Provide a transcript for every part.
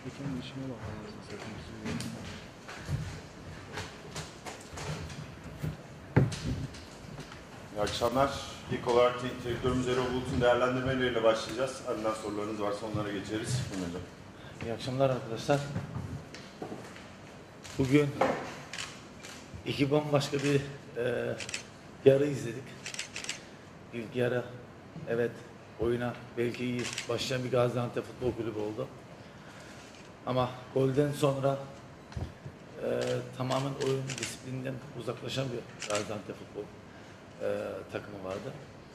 Tekenin işine bak anasını satayım. İyi akşamlar. İlk olarak teknik direktörümüz Erol Bulut'un değerlendirmeleriyle başlayacağız. Ardından sorularınız varsa onlara geçeriz. Buyurun hocam. İyi akşamlar arkadaşlar. Bugün iki bambaşka bir yarı izledik. İlk yarı evet oyuna belki iyi başlayan bir Gaziantep Futbol Kulübü oldu. Ama golden sonra tamamen oyun disiplininden uzaklaşan bir Gaziantep Futbol takımı vardı.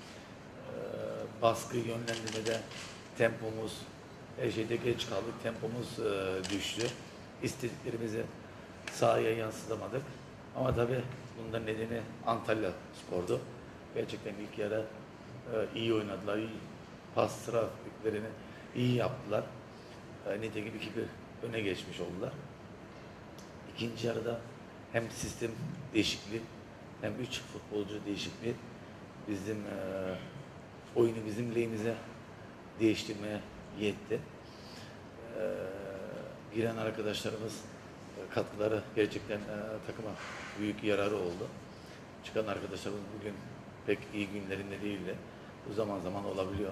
Baskı yönlendirmede tempomuz, şeyde geç kaldık, tempomuz düştü. İstediklerimizi sahaya yansıtamadık. Ama tabii bundan nedeni Antalya Spor'du. Gerçekten ilk yarı iyi oynadılar, iyi pas trafiklerini iyi yaptılar. Nitekim 2-1 öne geçmiş oldular. İkinci yarıda hem sistem değişikliği hem 3 futbolcu değişikliği bizim oyunu bizim lehimize değiştirmeye yetti. Giren arkadaşlarımız katkıları gerçekten takıma büyük yararı oldu. Çıkan arkadaşlarımız bugün pek iyi günlerinde değildi. Bu zaman zaman olabiliyor.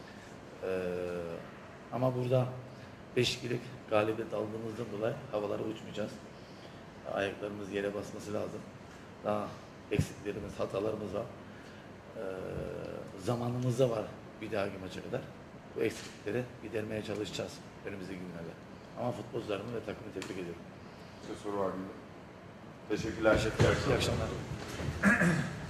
Ama burada 5-2'lik galibiyet aldığımızdan dolayı havalara uçmayacağız. Ayaklarımız yere basması lazım. Daha eksiklerimiz, hatalarımız var. Zamanımız da var bir dahaki maça kadar. Bu eksiklikleri gidermeye çalışacağız önümüzdeki günlerde. Ama futbolcularımı ve takımı tebrik ediyorum. Size soru var mı? Teşekkürler. İyi akşamlar.